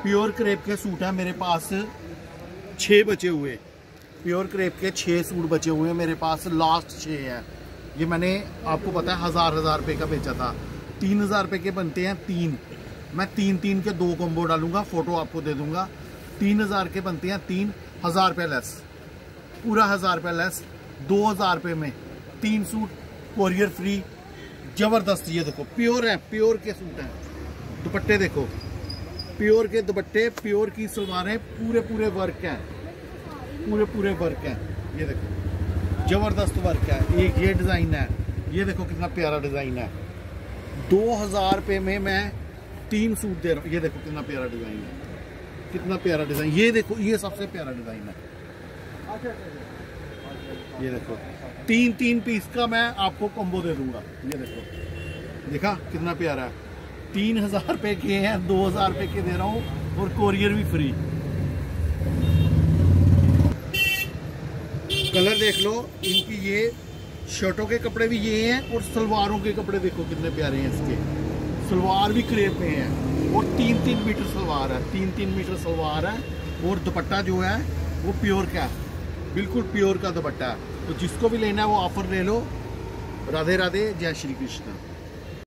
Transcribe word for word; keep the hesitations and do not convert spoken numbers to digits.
Pure crepe के suit हैं मेरे पास छः बचे हुए। प्योर क्रेप के छः सूट बचे हुए हैं मेरे पास, लास्ट छः हैं। ये मैंने आपको पता है हज़ार हज़ार रुपये का बेचा था। तीन हज़ार रुपये के बनते हैं तीन, मैं तीन तीन के दो कॉम्बो डालूंगा, फ़ोटो आपको दे दूंगा। तीन हज़ार के बनते हैं तीन, हज़ार रुपये लेस, पूरा हज़ार रुपये लेस। दो हज़ार रुपये में तीन सूट, कोरियर फ्री, ज़बरदस्त। ये देखो प्योर है, प्योर के सूट हैं। दुपट्टे देखो, प्योर के दुपट्टे, प्योर की सलवारें, पूरे पूरे वर्क हैं, पूरे पूरे वर्क हैं। ये देखो ज़बरदस्त वर्क है। एक ये डिज़ाइन है, ये देखो कितना प्यारा डिज़ाइन है। दो हज़ार रुपये में मैं तीन सूट दे रहा हूँ। ये देखो कितना प्यारा डिज़ाइन है, कितना प्यारा डिज़ाइन। ये देखो ये सबसे प्यारा डिज़ाइन है। ये देखो तीन तीन पीस का मैं आपको कॉम्बो दे दूंगा। ये देखो, देखा कितना प्यारा है। तीन हजार रुपये के हैं, दो हजार रुपये के दे रहा हूँ और कोरियर भी फ्री। कलर देख लो इनकी, ये शर्टों के कपड़े भी ये हैं और सलवारों के कपड़े देखो कितने प्यारे हैं इसके। सलवार भी क्रेप में है और तीन तीन मीटर सलवार है, तीन तीन मीटर सलवार है। और दुपट्टा जो है वो प्योर का है, बिल्कुल प्योर का दुपट्टा है। तो जिसको भी लेना है वो ऑफर ले लो। राधे राधे, जय श्री कृष्ण।